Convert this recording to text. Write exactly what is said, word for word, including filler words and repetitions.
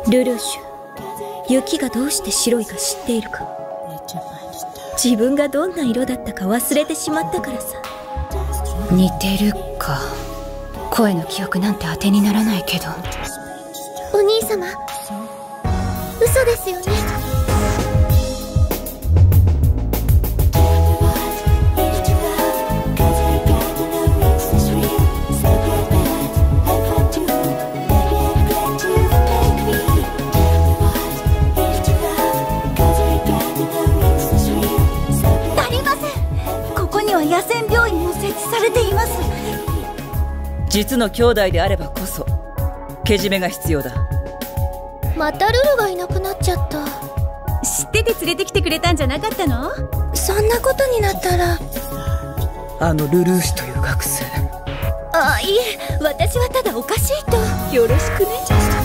ルルーシュ、雪がどうして白いか知っているか？自分がどんな色だったか忘れてしまったからさ。 似てるか。声の記憶なんて当てにならないけど。 お兄様、嘘ですよね。 野戦病院も設置されています。 実の兄弟であればこそけじめが必要だ。 またルルがいなくなっちゃった。 知ってて連れてきてくれたんじゃなかったの？ そんなことになったら。 あのルルーシュという学生。 あ、いえ、私はただおかしいと。よろしくね。